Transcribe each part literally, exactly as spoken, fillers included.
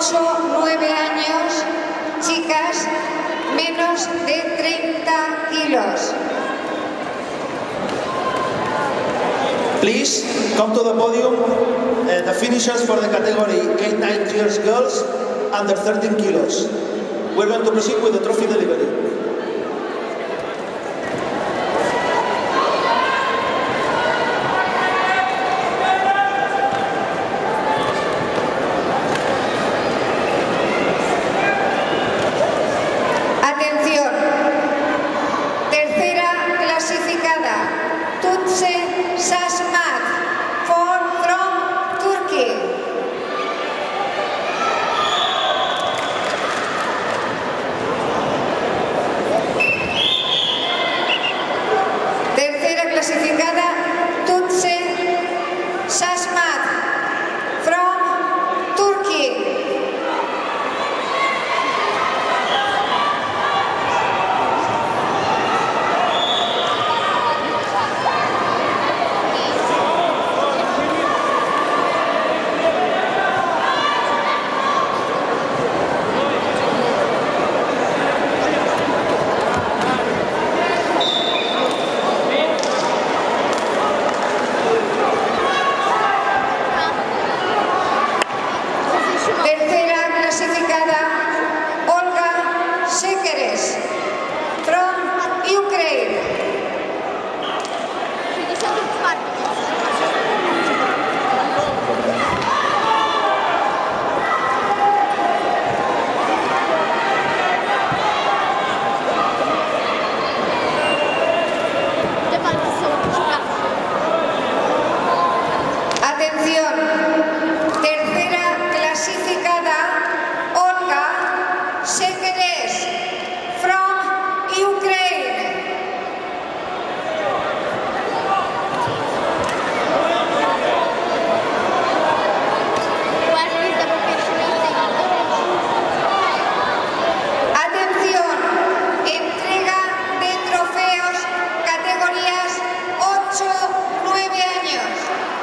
ocho nueve años, chicas menos de treinta kilos. Please come to the podium, uh, the finishers for the category eight nine years girls under thirteen kilos. We're going to proceed with the trophy delivery. Atención, tercera clasificada, Tuğçe Şaşmaz, for from Turkey. Tercera clasificada, Tuğçe Şaşmaz, from Turkey. Tercera clasificada, Olga Sekeres, from Ukraine. Atención, tercera clasificada, Olga Sekeres, from Ukraine. Atención, entrega de trofeos categorías ocho nueve años.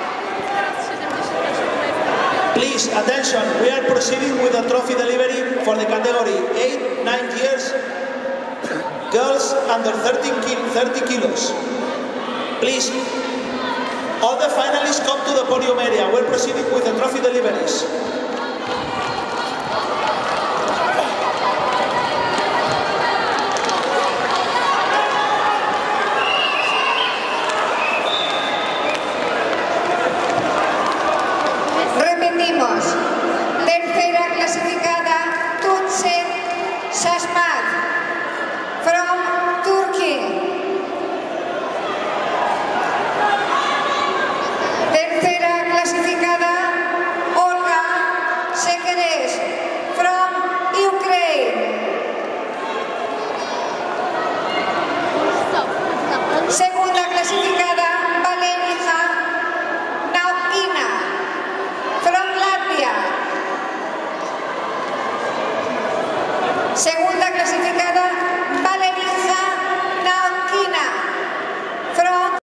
Please, attention, we are proceeding with the trophy delivery for the category eight nine years girls under thirteen thirty kilos. Please, all the finalists come to the podium area. We're proceeding with the trophy deliveries.